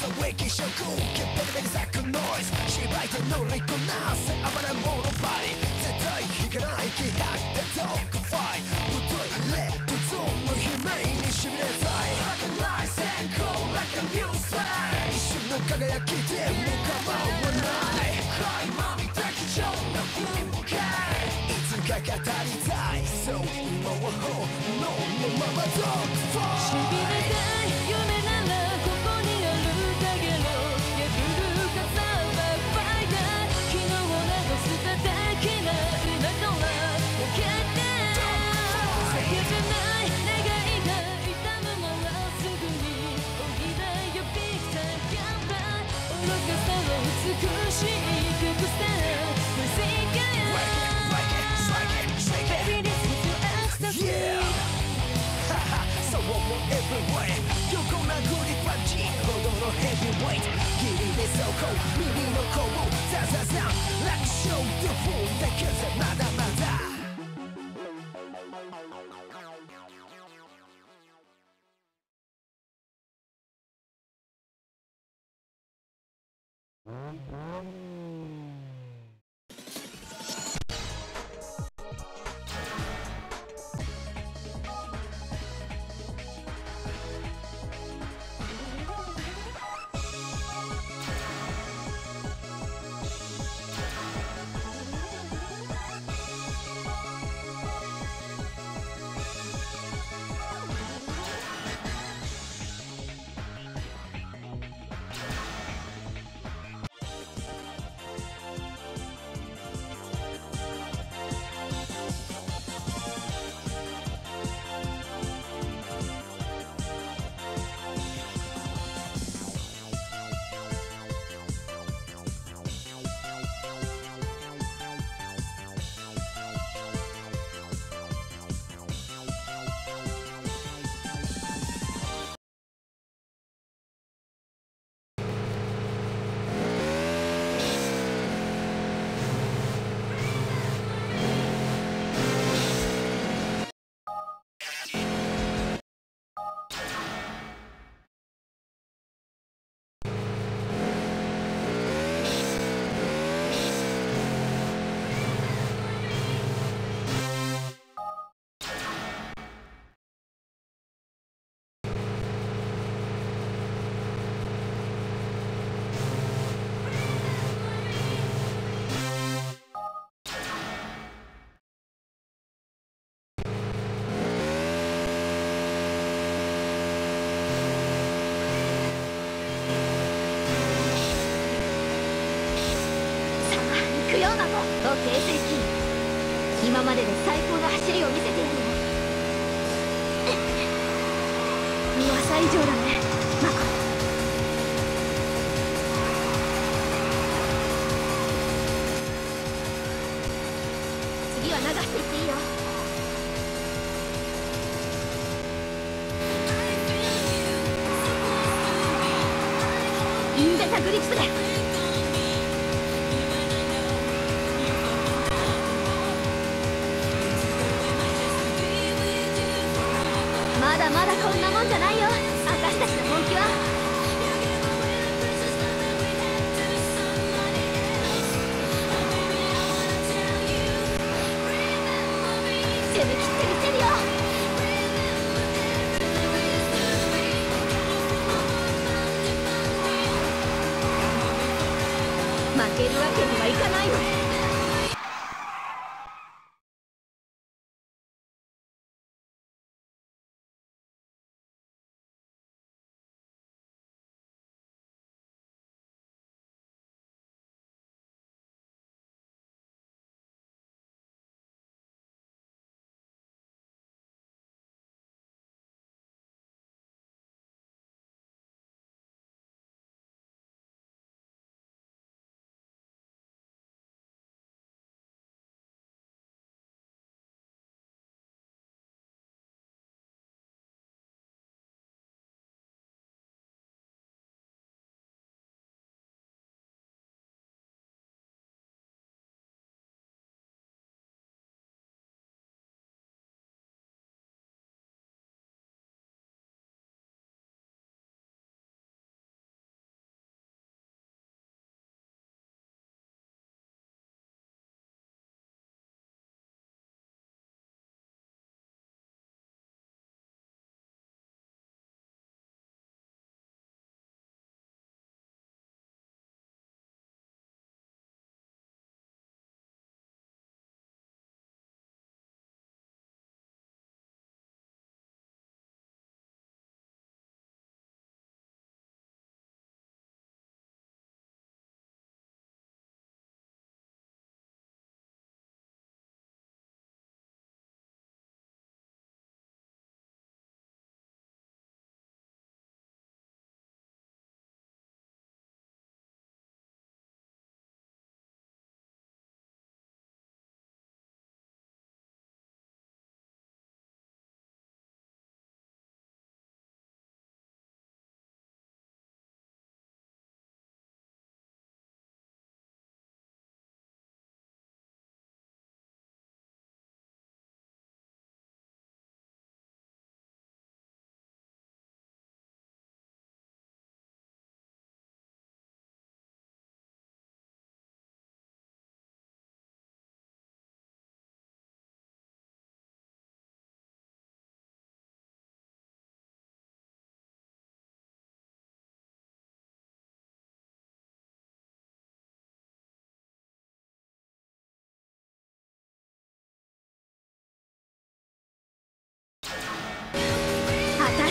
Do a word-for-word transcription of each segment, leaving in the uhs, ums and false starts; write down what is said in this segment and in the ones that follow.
騒ぎ諸君潔白で咲くノイズ芝居で乗りこなせ暴れ者バディ絶対引かない気迫でドッグファイト太いレッドゾーンの悲鳴にしびれたい儚い閃光 like a new slide 一瞬の輝きでも構わない今見た貴重な文化いつか語りたいそう今は本能のままドッグファイトしびれたい夢ならここにあるだけの破る傘バックファイター昨日を流すただけな今とは分けて叫べない願いが痛むならすぐにおいでよビクターギャンバー愚かさは美しい曲スター無事が Baby this is your ecstasy So on everywhere 強固なグリパンチほどのヘビーウェイト霧で走行耳の甲をザザザン楽勝でフォーだけじゃまだまだ行くようなの OK セイキ今までで最高の走りを見せてやるよ噂以上だねマコ次は流していっていいよインベタグリップでまだまだこんなもんじゃないよ私たちの本気は攻め切ってみせるよ負けるわけにはいかないよ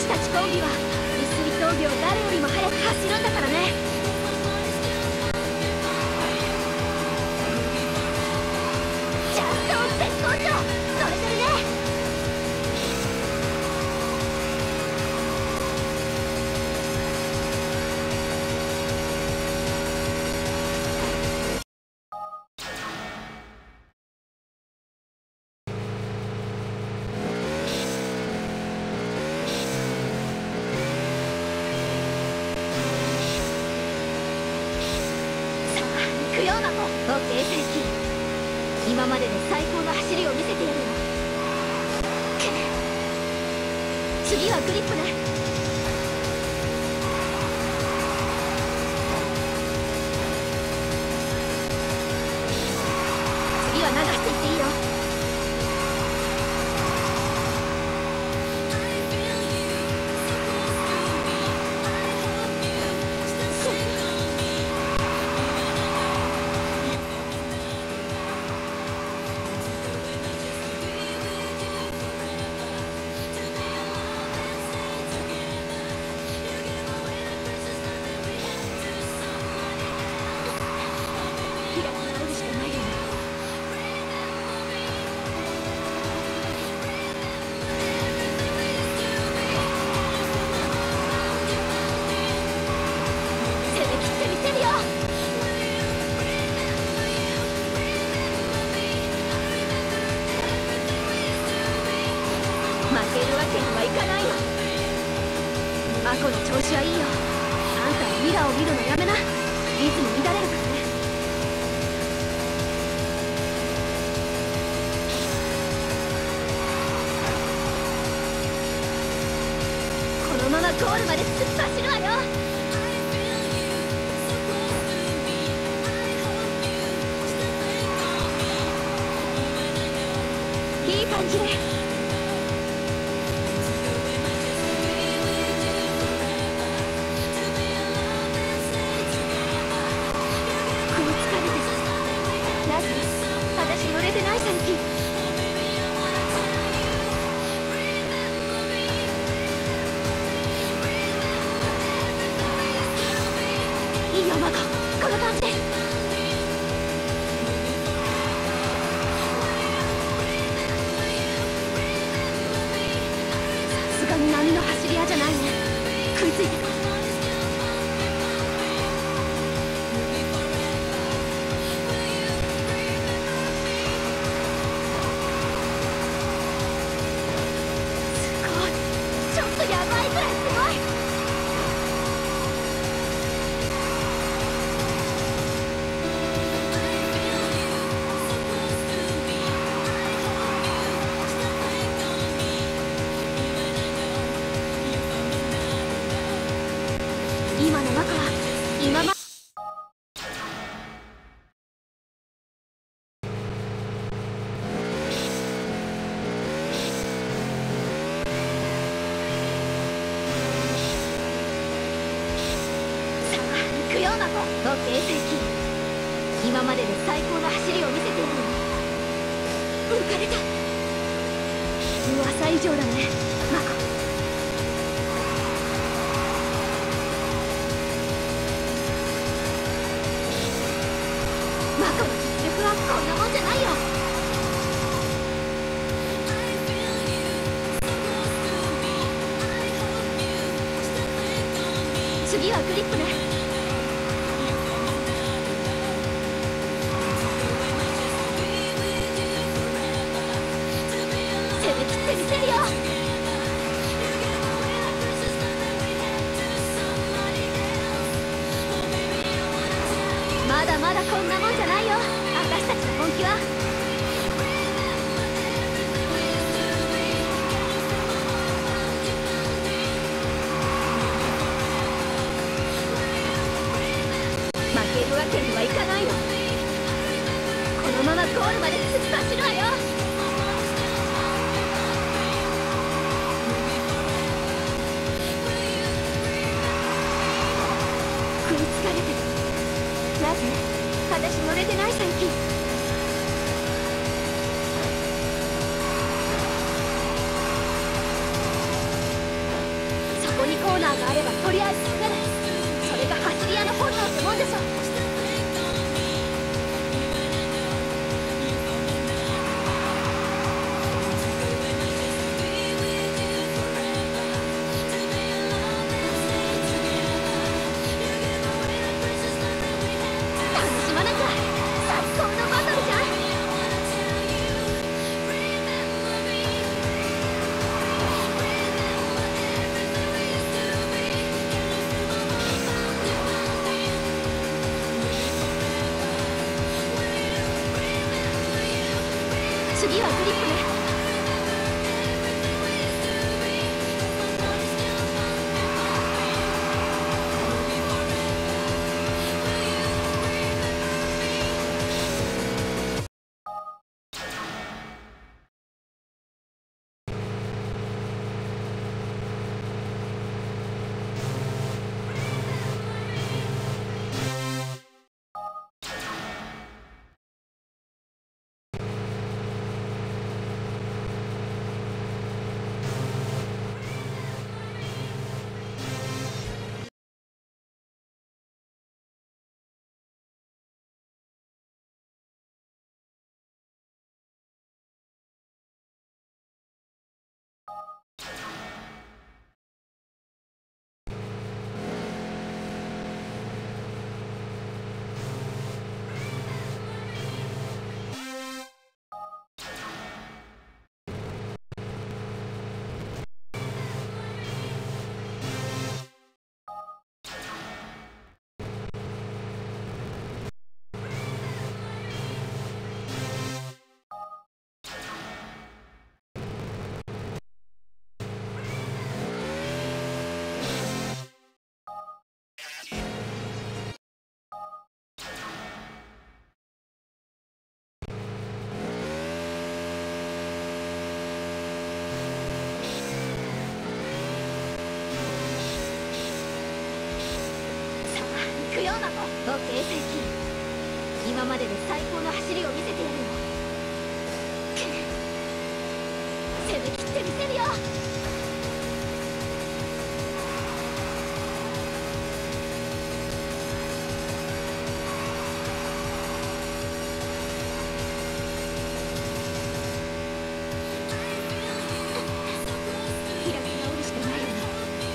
たちコンビは碓氷峠を誰よりも速く走るんだからね。ジャスト絶好調、乗れてるね。オッケー、セイキ。今までで最高の走りを見せてやるよ。次はグリップね。次は流していっていいよ。アコの調子はいいよ。あんたはミラーを見るのやめな。リズム乱れるからね。このままゴールまで突っ走るわよ。いい感じで。私乗れてない最近。いいよマコ、この感じ。さすがに波の走り屋じゃないね。食いついてく。今のマコは今ま行くよマコ。オッケーセイキ。今までで最高の走りを見せてやるよ。浮かれた。噂以上だねマコ。マコの実力はこんなもんじゃないよ。次はグリップね。攻め切ってみせるよ。まだまだこんなもんじゃないよ、私たちの本気は。負けるわけにはいかないの。このままゴールまで突っ走るわよ。食いつかれてる。なぜ私乗れてない最近。 ナーがあればとりあえず攻める。それが走り屋の本能ってもんでしょ。楽しまなきゃ。最高のバトルじゃん。次はグリップね。行くようなの。オッケー、最近今までで最高の走りを見せてやるよ。攻め切ってみせるよ。開き直るしかないよね。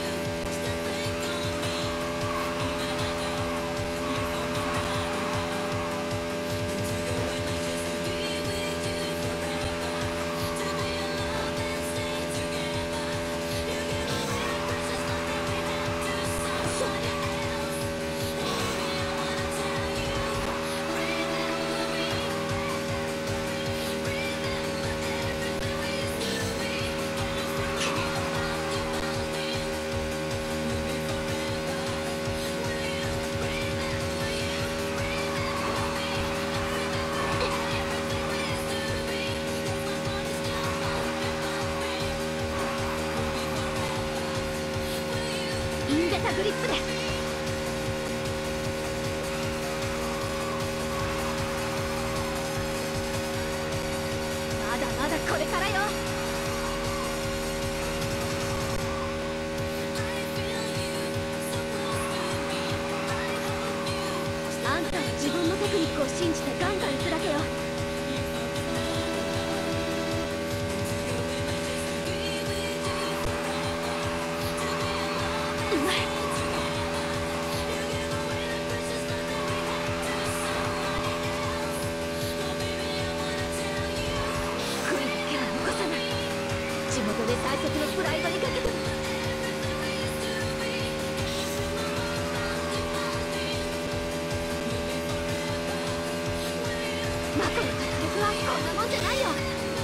インベタグリップで。まだまだこれからよ。あんたは自分のテクニックを信じてガンガン行くだけよ。うまい。悔いだけは残さない。地元で最速のプライドにかけても。マコの実力はこんなもんじゃないよ。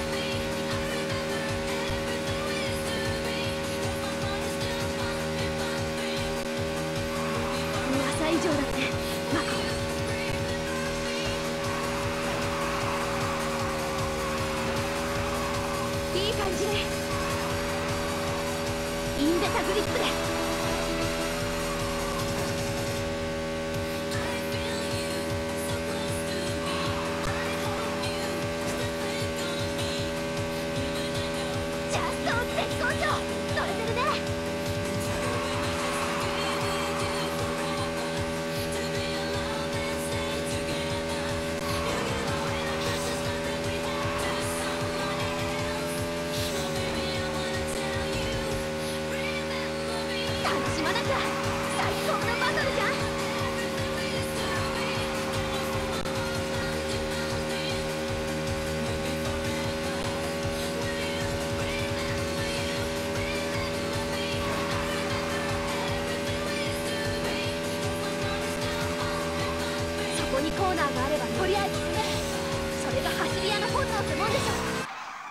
噂以上だね、マコ。いい感じね。インベタグリップで。ジャスト絶好調。乗れてるね。 こにコーナーがあればとりあえず進める。それが走り屋の本能ってもんでしょ。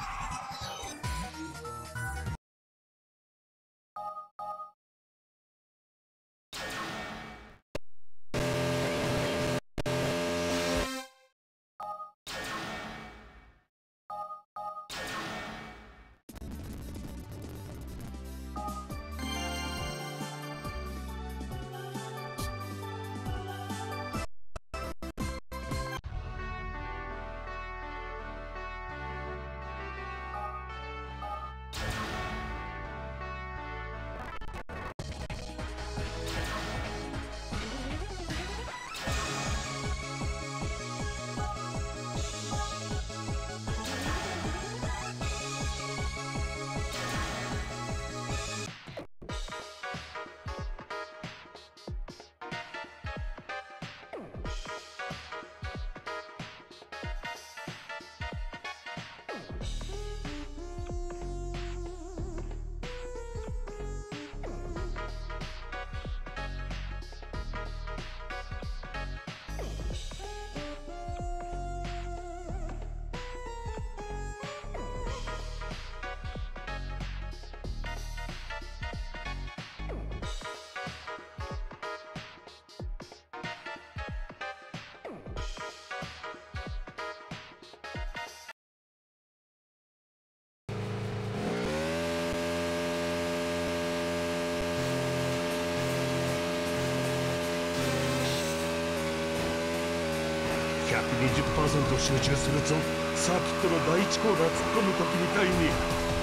ひゃくにじゅっパーセント 集中するぞ。サーキットの第一コーナー突っ込む時みたいに。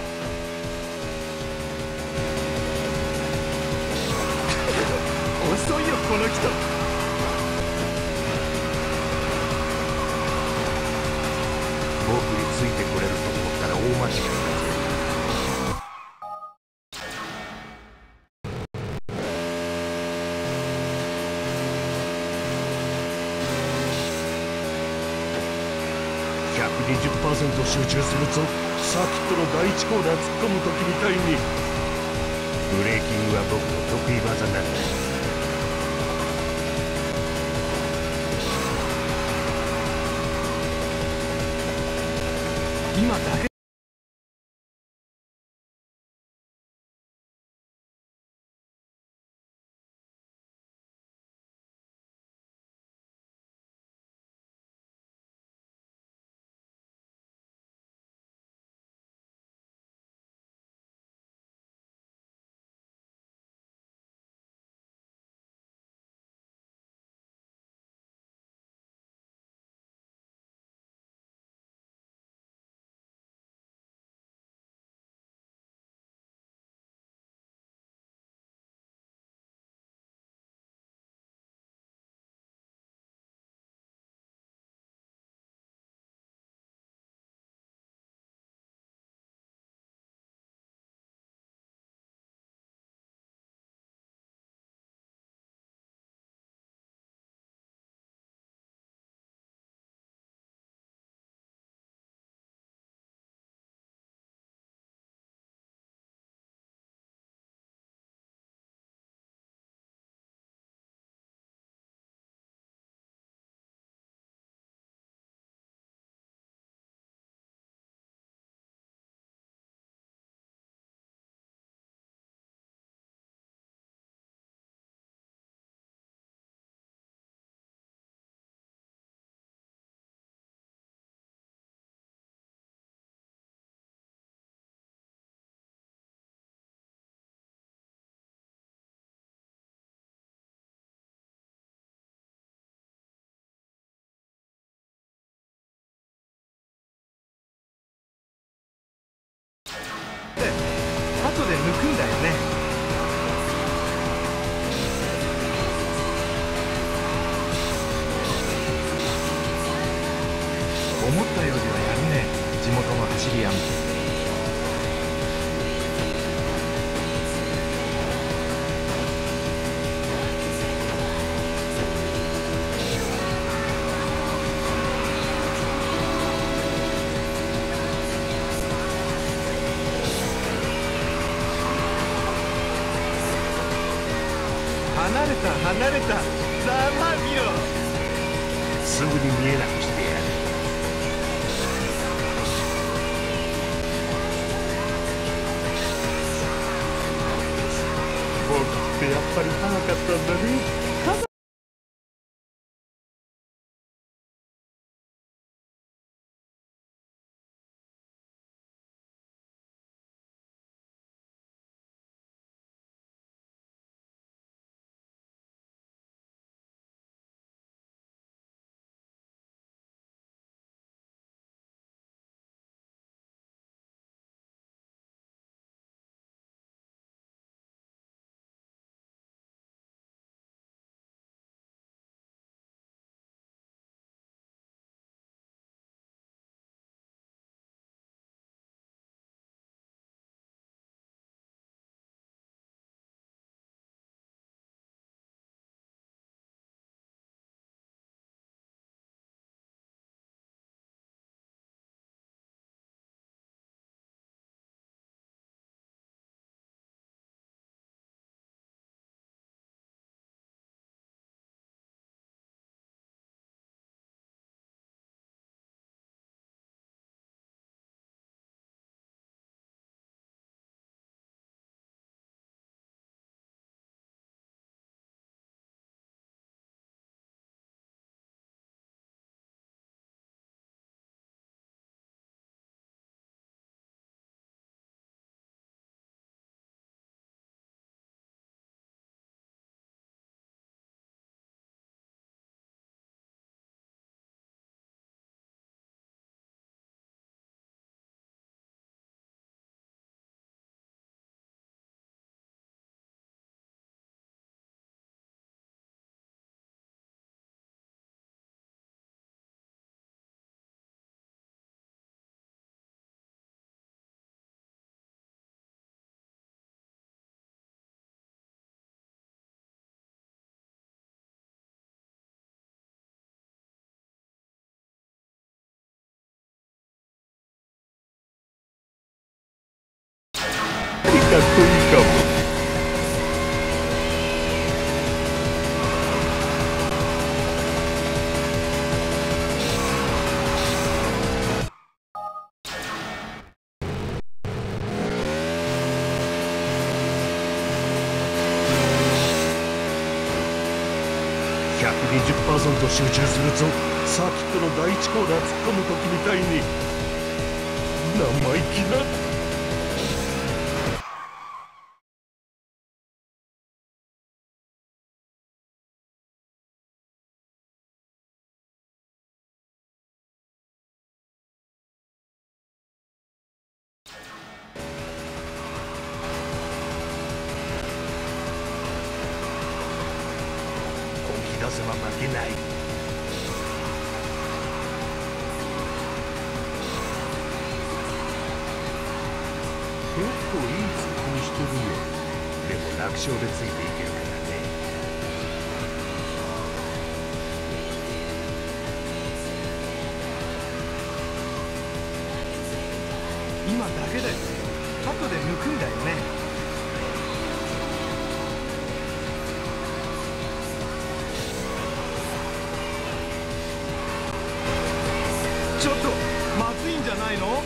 遅いよこの人。僕についてこれると思ったら大間違いだ。ひゃくにじゅっパーセント 集中するぞ。サーキットの第一コーナー突っ込む時みたいに。ブレーキングは僕の得意技なんだ。今だけ後で抜くんだよね。思ったよりはやるね、地元の走り屋も。離れた離れた、ざまみろ。 すぐに見えなくしてやる。僕ってやっぱり早かったんだね。かっこいいかも。ひゃくにじゅっパーセント 集中するぞ。サーキットの第一コーナー突っ込む時みたいに生意気な。出せば負けない。結構いい突っ込みしてるよ。でも楽勝でついていけるからね。 今だけだよ。後で抜くんだよね。ちょっとまずいんじゃないの？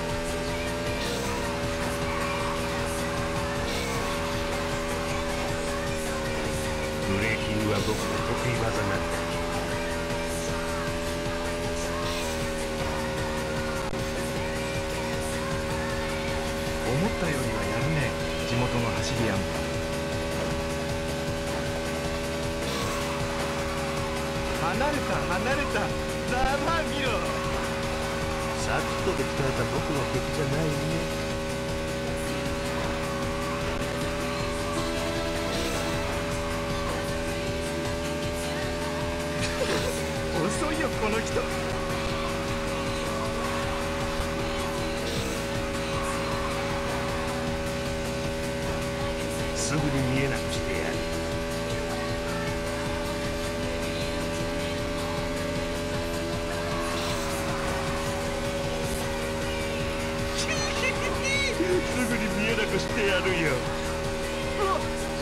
ブレーキングは僕の得意技なんだ。 思ったよりはやるね、地元の走り屋も。離れた離れた、ざまあ見ろ。 サーキットで鍛えた僕の敵じゃないね。 遅いよこの人。 すぐに見えなくしてやる。すぐに見えなくしてやるよ。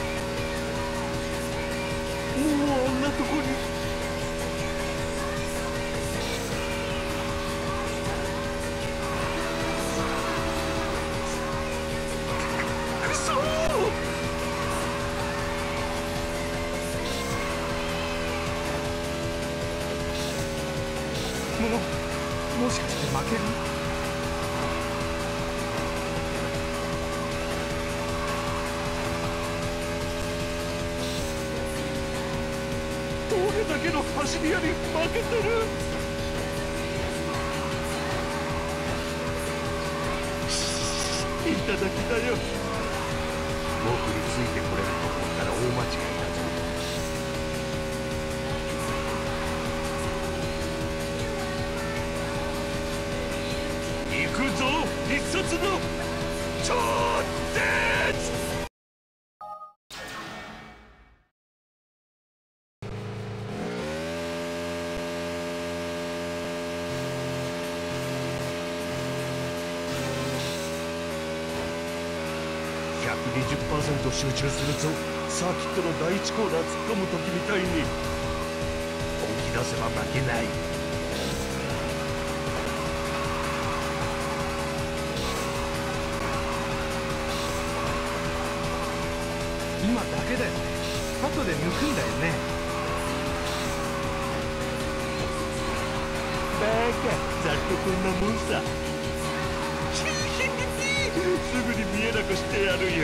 もうあんなとこに。 ももしかして負ける？ どれだけの走り屋に負けてる。いただきだよ。僕についてこれると思ったら大間違いだぞ。行くぞ必殺の超絶。ひゃくにじゅっパーセント 集中するぞ。サーキットの第一コーナー突っ込む時みたいに本気出せば負けない。 今だけだよね。後で抜くんだよね。 バカ、ざっとこんなもんさ。すぐに見えなくしてやるよ。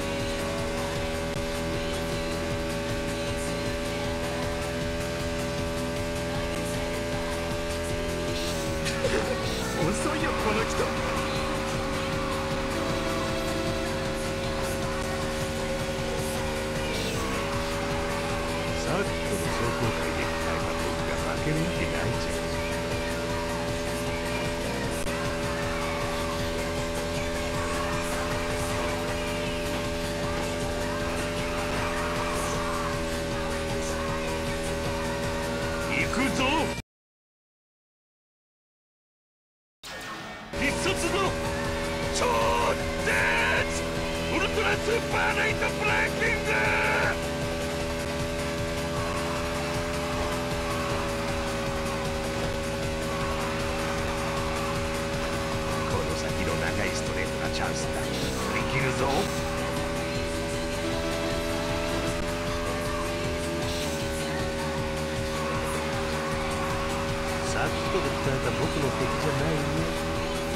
遅いよこの人。 サーキットの走行会で鍛えた僕が負けるわけないじゃん。行くぞ必殺の超絶ウルトラスーパーライトブレーキング。この先の長いストレートがチャンスだ。振り切るぞ。サーキットで鍛えた僕の敵じゃないよ。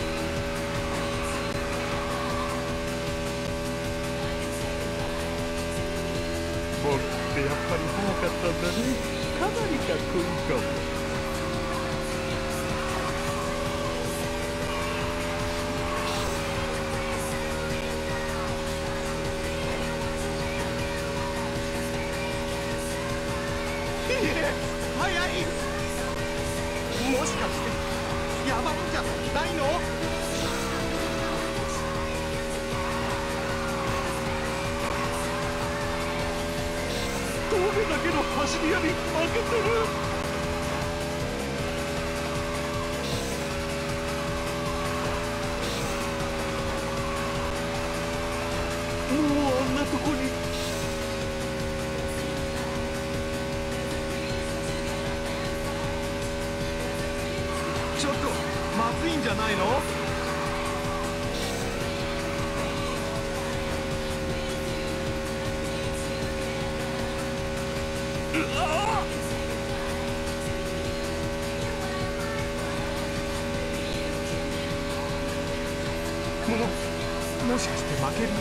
僕ってやっぱり早かったんだね。かなりかっこいいかも。 早い。もしかしてやばいんじゃないの？ どれだけの走り屋に負けてる。もうあんなとこに。 ちょっとまずいんじゃないの？ うわももしかして負ける？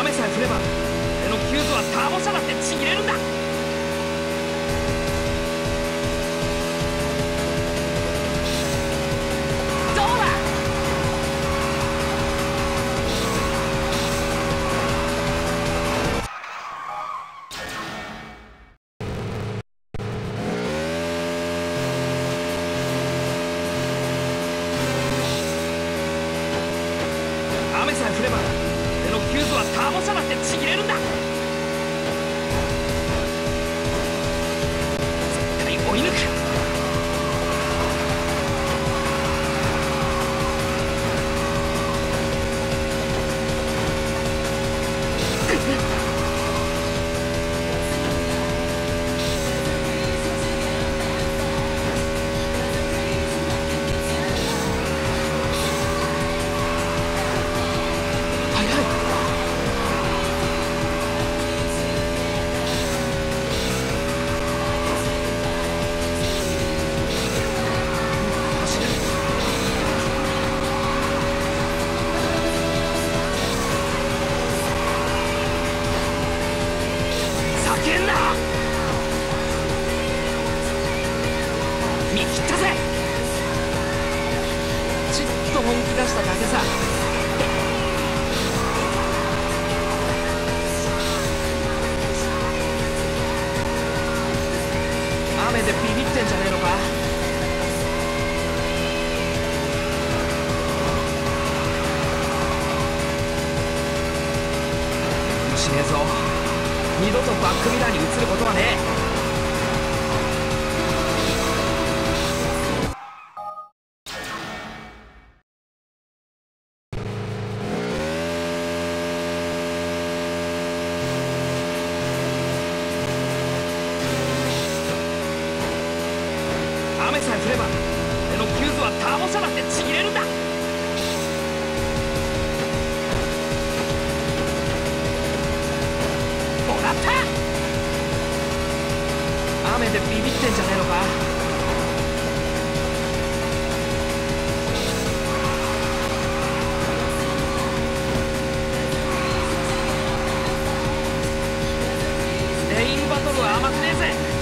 雨さえ降れば俺のキューズはターボ車だってちぎれるんだ。どうだ。雨さえ降れば俺のキューズはターボ車だってちぎれるんだ。絶対追い抜く。見切ったぜ。ちっと本気出しただけさ。雨でビビってんじゃねえのか。しねえぞ。二度とバックミラーに映ることはねえ。雨さえ降れば俺のキューズはターボ車だってちぎれるんだ。もらった。雨でビビってんじゃねえのか。レインバトルは甘くねえぜ。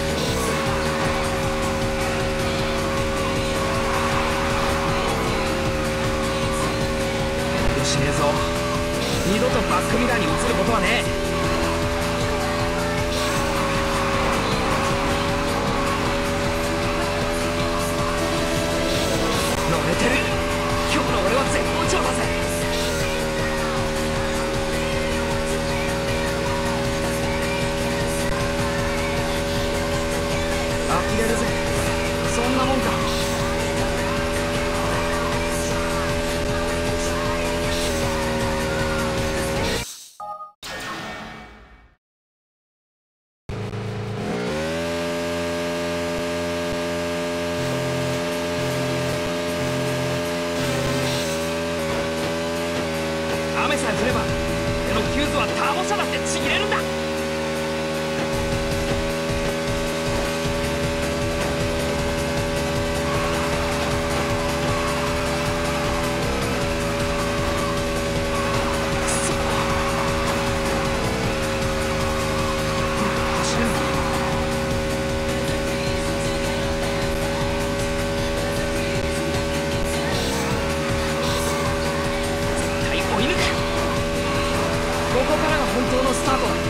しねえぞ。二度とバックミラーに映ることはねえ。乗れてる。今日の俺は絶好調だぜ。呆れるぜ。そんなもんか。雨さえ降れば俺のキューズはターボ車だってちぎれるんだ。ここからが本当のスタートだ。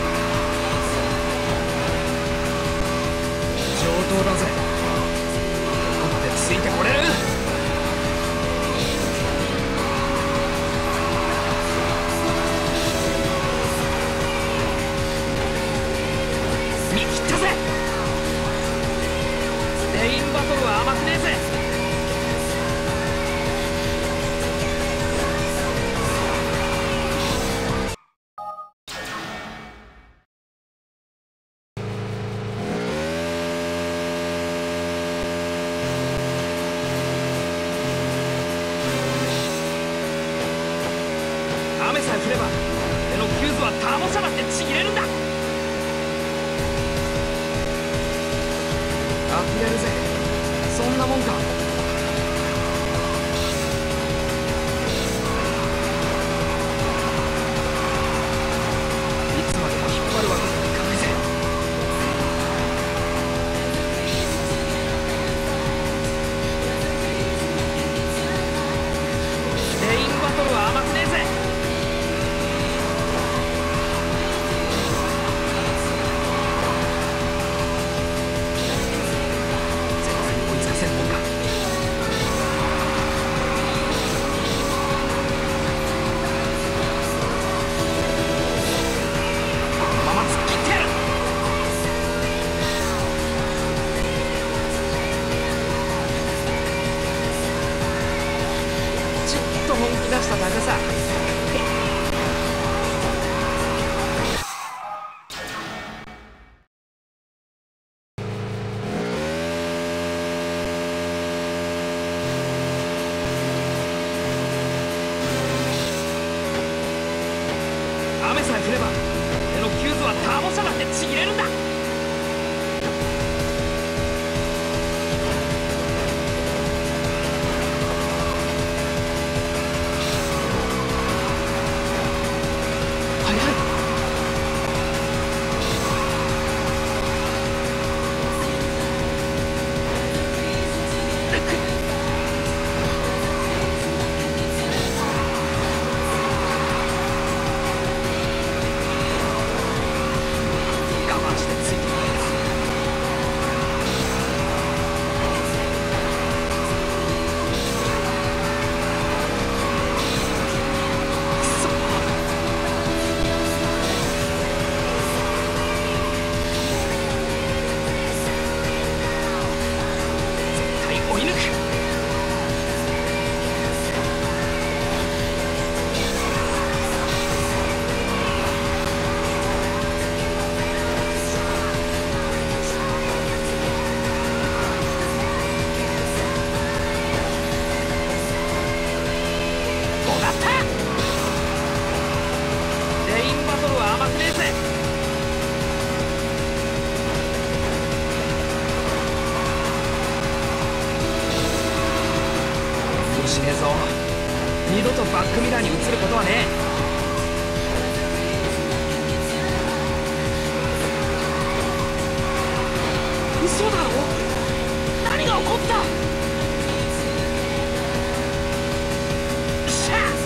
上等だぜ。ここまでついてこれる。見切ったぜ。レインバトルは甘くねえぜ。雨さえ降れば俺のキューズはターボ車だってちぎれるんだ。呆れるぜ。そんなもんか。 気出しただけさ。雨さえ降れば俺のキューズはターボ車だってちぎれるんだ。しねえぞ。二度とバックミラーに映ることはねえ。嘘だろ。何が起こった。しゃあ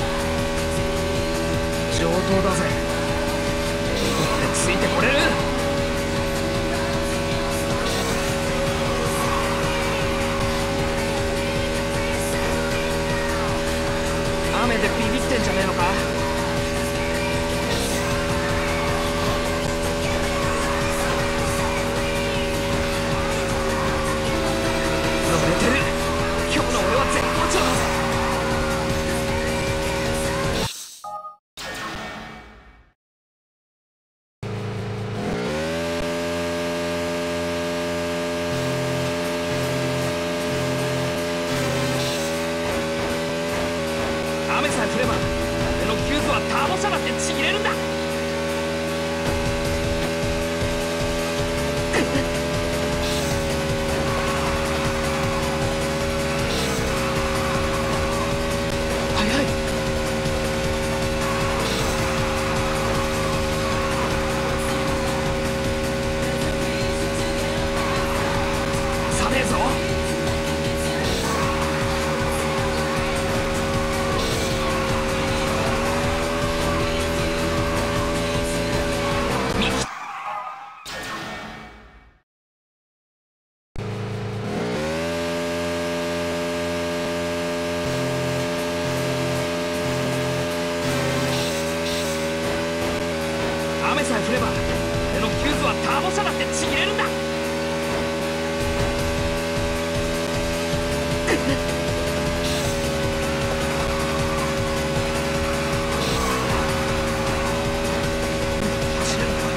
上等だぜ。ついてこれる。雨でビビってんじゃねえのか。乗れてる。今日の俺は絶好調だぜ。雨さえ降れば俺のキューズはターボ車だってちぎれるんだ。早い。さねえぞ。雨さえ降れば俺のキューズはターボ車だってちぎれるんだ。走れるか。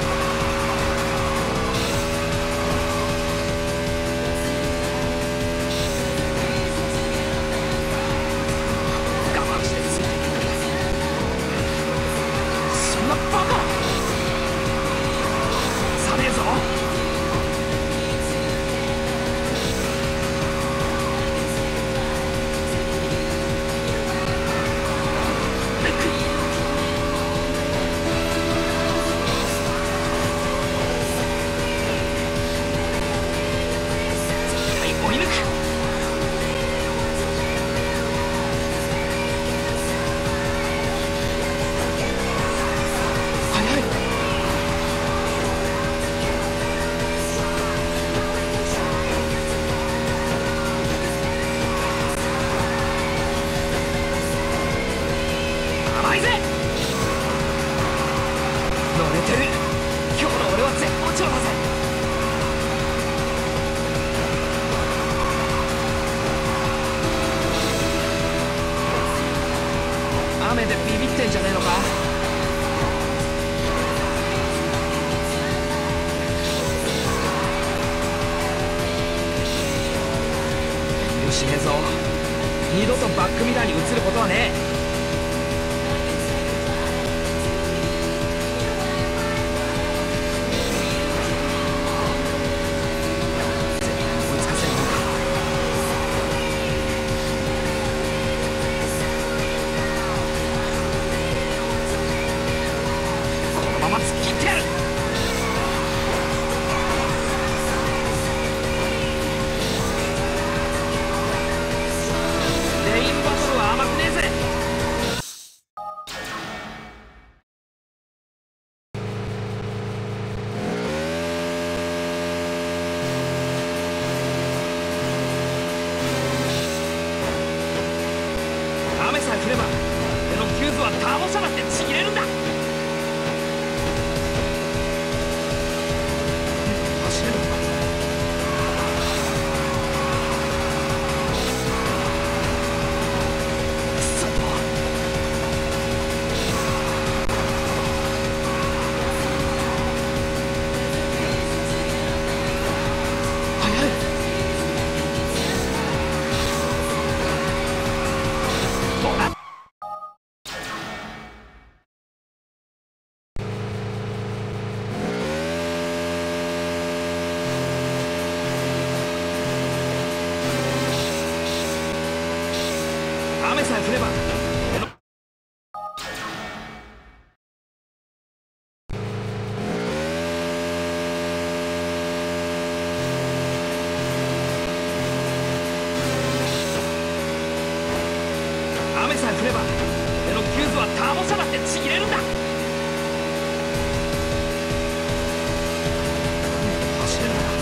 我慢してついていく。そんなバカ。さねえぞ。 雨でビビってんじゃねえのか。よしねえぞ、二度とバックミラーに映ることはねえ。雨さえ降れば俺のキューズはターボ車だってちぎれるんだ。走れるのか。くそ速い。雨さえ降れば俺の雨さえ降れば俺のキューズはターボ車だってちぎれるんだ。走れるのか。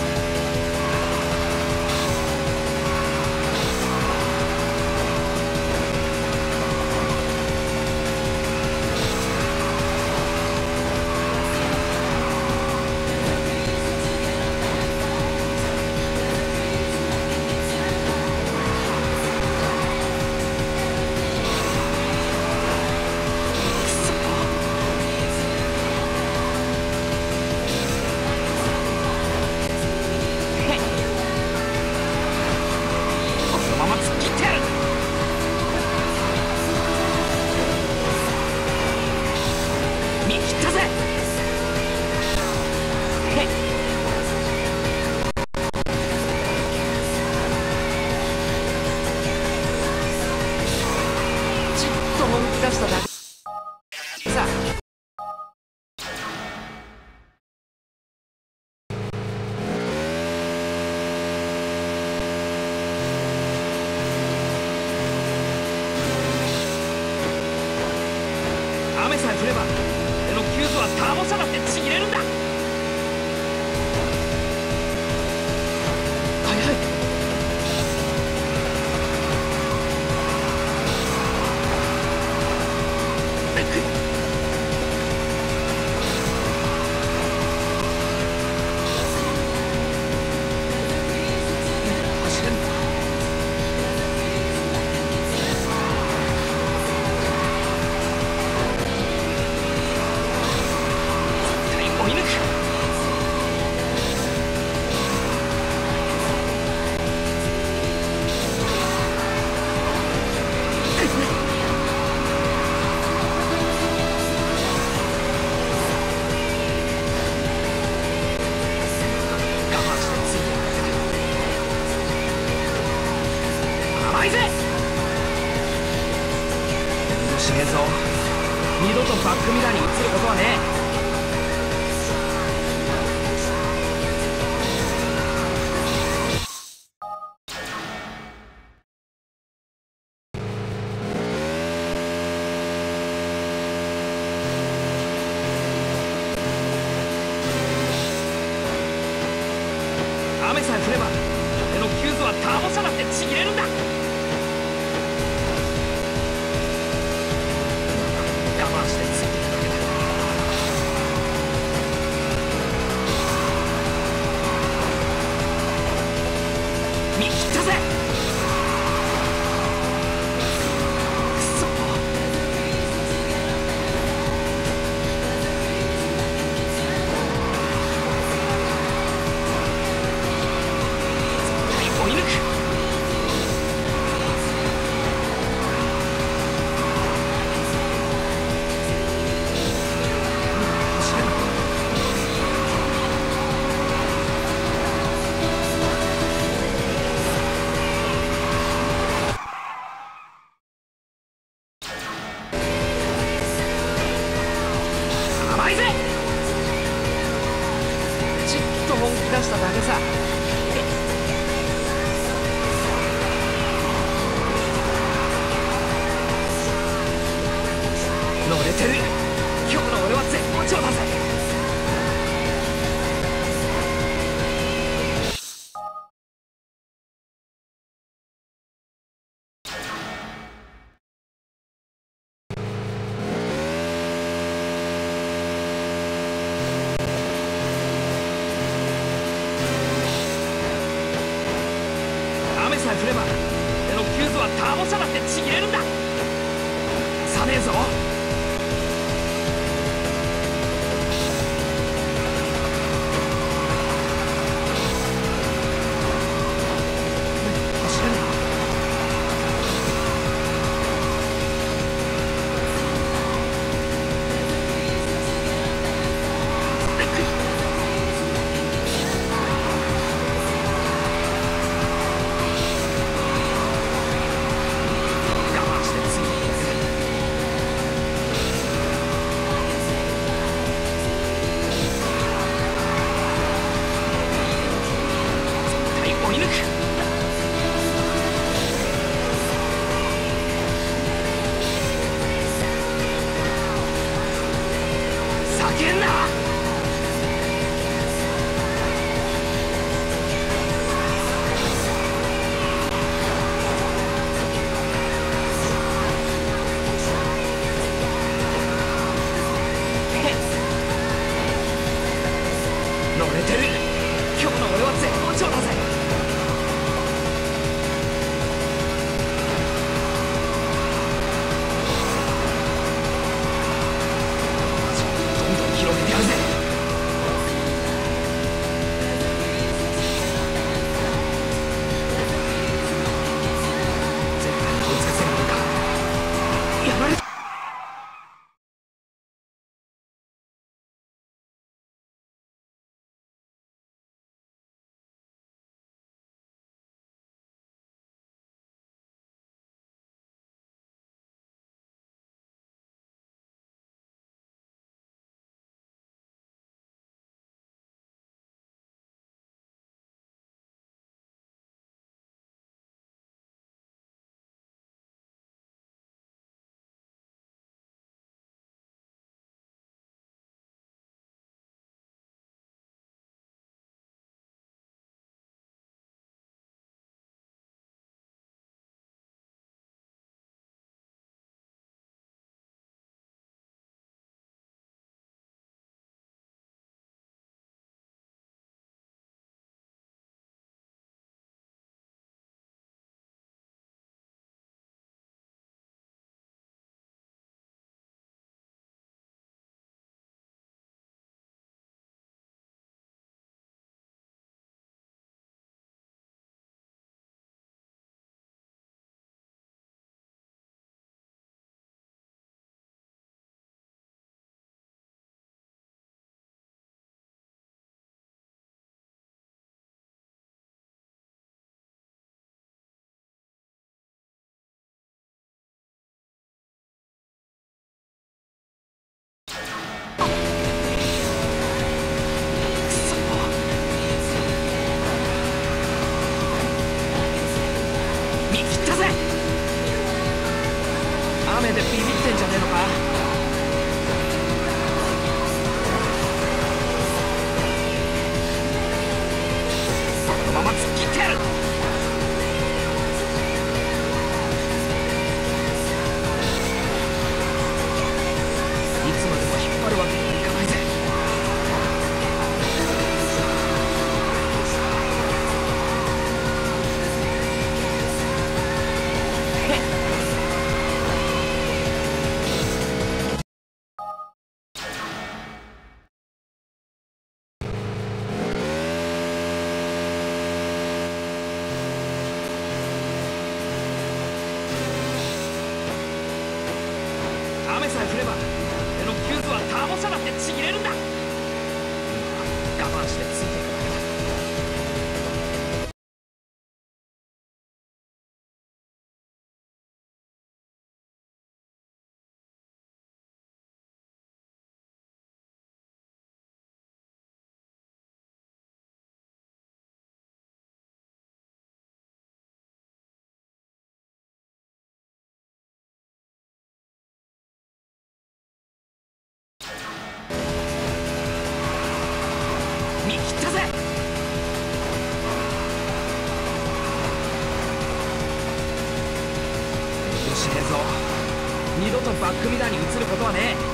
本気出しただけさあ。雨さえ降れば俺のキューズはターボ車だってちぎれるんだ。速い。しねえぞ、二度とバックミラーに映ることはねえ。雨さえ降れば俺のキューズはターボ車だってちぎれるんだ。我慢してついていくだけだ。見切ったぜ。くそ、 本気出しただけさ。乗れてる。今日の俺は絶好調だぜ。雨さえ降れば俺のフューズはターボ車だってちぎれるんだ。さねえぞ。走れない。追い抜く。叫んな。乗れてる。今日の俺は絶好調だぜ。広げてやるぜ。絶対に追いつかせるのか。やられた。雨でビビってんじゃねえのか。このまま突っ切ってやる。いつまでも引っ張るわけにはいかないぜ。雨さえ降れば俺のフューズはターボ車だってちぎれるんだ。今我慢してついていくだけだ。 二度とバックミラーに映ることはねえ。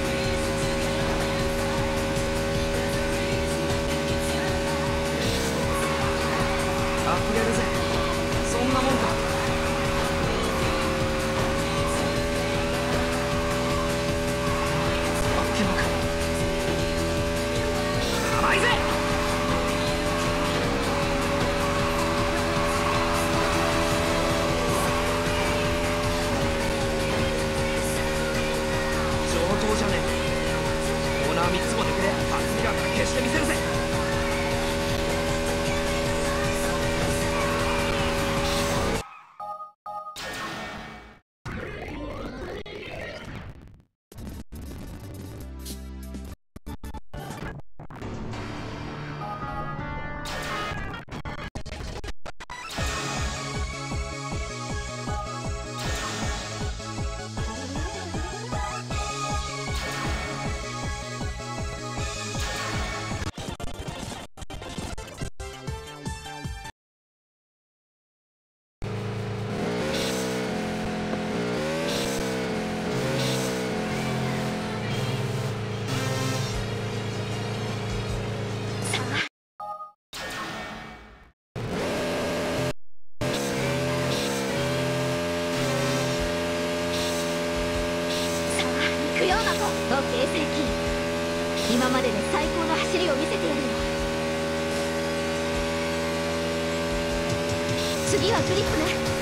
溢れるぜ、そんなもんか。あっけなく甘いぜ。上等じゃねえ。コーナーみっつも抜けてバックミラーから消してみせるぜ。 時計世紀、今までで最高の走りを見せてやるよ。次はグリップね。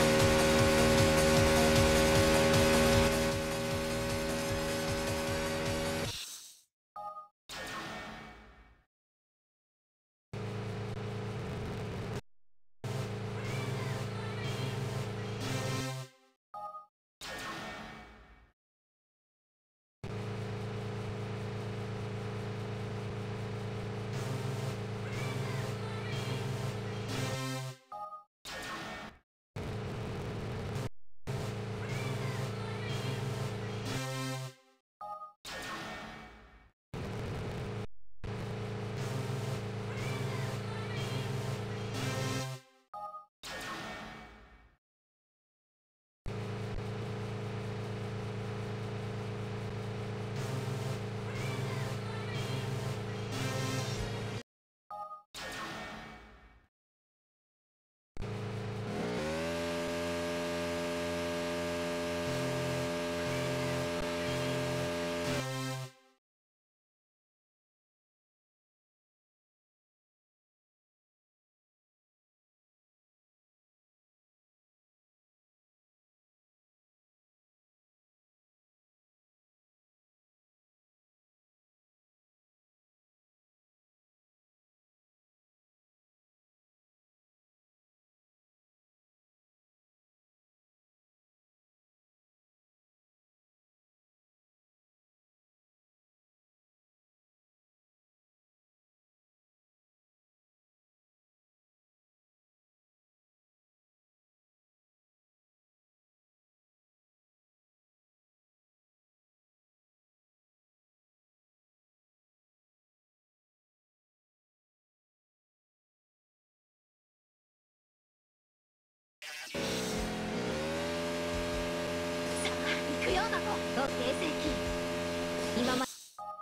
行くようなと時計世紀、今ま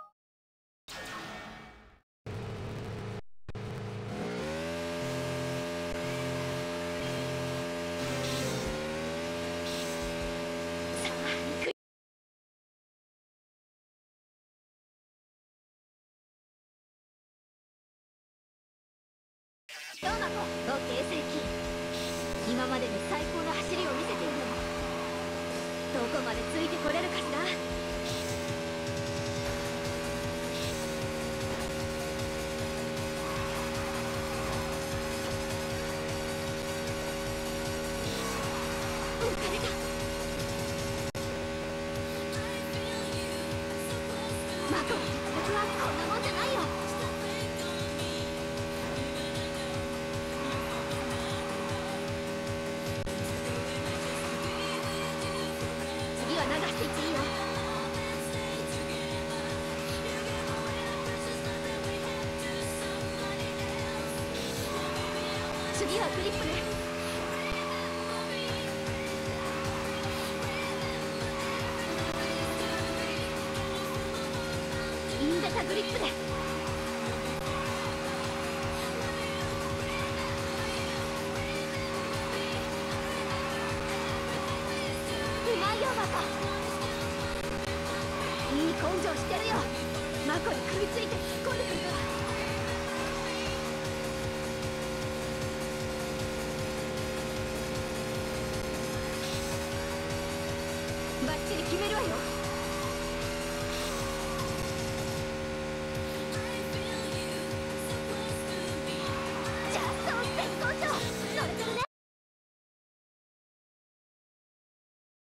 ようなと時計世紀、今までで最高の走りを見せているよ。どこまでついてこれるかしら。浮かれた。マコの実力はこんなもんじゃないよ。次は流していっていいよ。次はグリップね。 したグリップで。うまいよマコ。いい根性してるよ。マコに食いついて突っ込んでくるから。バッチリ決めるわよ。